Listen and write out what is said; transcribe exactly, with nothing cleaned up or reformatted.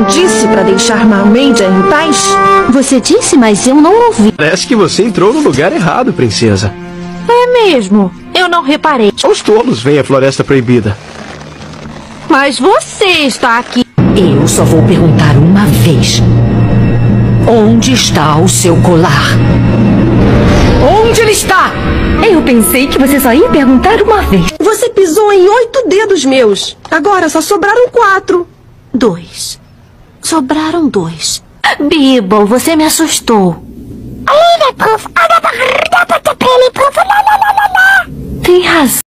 não disse para deixar Mermaid em paz? Você disse, mas eu não ouvi. Parece que você entrou no lugar errado, princesa. É mesmo? Eu não reparei. Só os tolos vêm à Floresta Proibida. Mas você está aqui. Eu só vou perguntar uma vez. Onde está o seu colar? Onde ele está? Eu pensei que você só ia perguntar uma vez. Você pisou em oito dedos meus. Agora só sobraram quatro. Dois. Sobraram dois. Bibble, você me assustou. Tem razão.